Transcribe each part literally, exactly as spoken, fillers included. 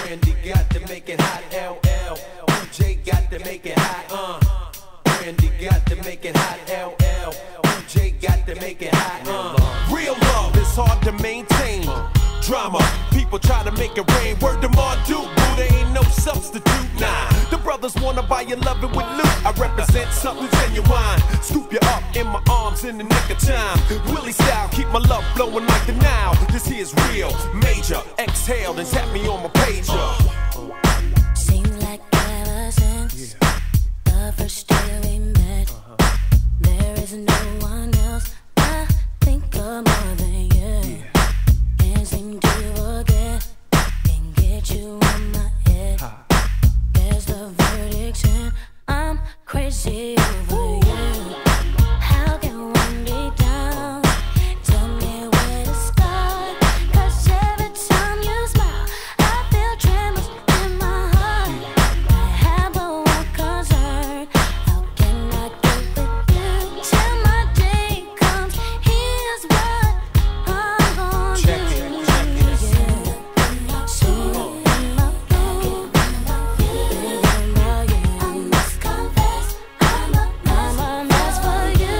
Brandy got to make it hot, L L. Cool J got to make it hot, uh. Brandy got to make it hot, L L. Cool J got to make it hot, uh. Real love is hard to maintain. Drama, people try to make it rain. Word to Marduk, boo, there ain't no substitute. Nah, the brothers wanna buy your lovin' with loot. I represent something genuine. Scoop you up in my arms in the nick of time. Willie style, keep my love flowing like the Nile. This here's real, major. Exhale, then tap me on my pager. Seems like ever since the first day we met, there is no one else I think of more than you. Can't seem to forget, can't get you on my head. There's the verdict and I'm crazy over you. How can one be down? Tell me where to start. Cause every time you smile, I feel tremors in my heart. I have but one concern. How can I get with you till my day comes? Here's what I'm gonna Check it, do. check it. Yeah. Soon my boo, thinking about you. I must confess, I'm a mess, I'm a mess for you.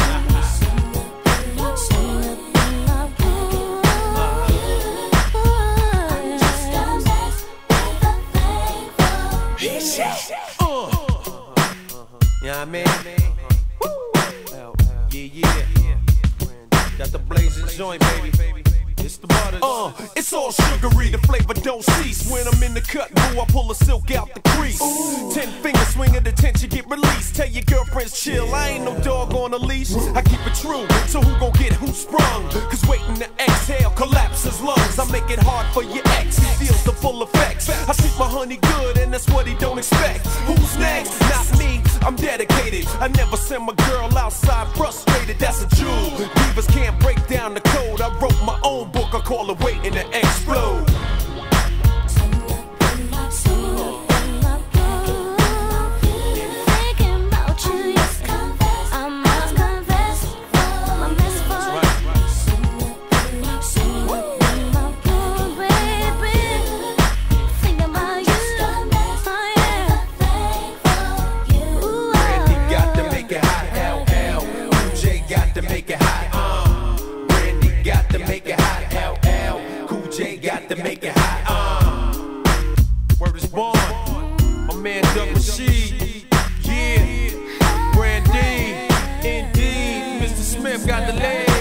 Soon my boo, I'm just a mess with a thing for you. Uh. Yeah, I mean, yeah, yeah. Got the blazing joint, baby. It's the butter. Uh, it's all sugary, the flavor don't cease. When I'm in the cut, boo, I pull a silk out the crease. Ten fingers swing at the tension, get released. Tell your girlfriends chill, I ain't no dog on a leash. I keep it true, so who gon' get who sprung? Cause waiting to exhale collapses lungs. I make it hard for your ex, he feels the full effects. I treat my honey good, and that's what he don't expect. Who's next? Not me, I'm dedicated. I never send my girl outside frustrated, that's a jewel. Divas can't break down the code. I wrote my own book, I call it waiting to explode. Thinking about you, yes, confess. I must confess, I'm a mess for you. Soon my boo, baby. Thinking about you, oh yeah. Brandy got to make it hot, L L. Cool J got to make it hot, uh. Brandy got to make it hot, L L. Cool J got to make it hot, uh. Word is born, my man Doug Rashid, yeah. Brandy, indeed, Mister Smith got the legs.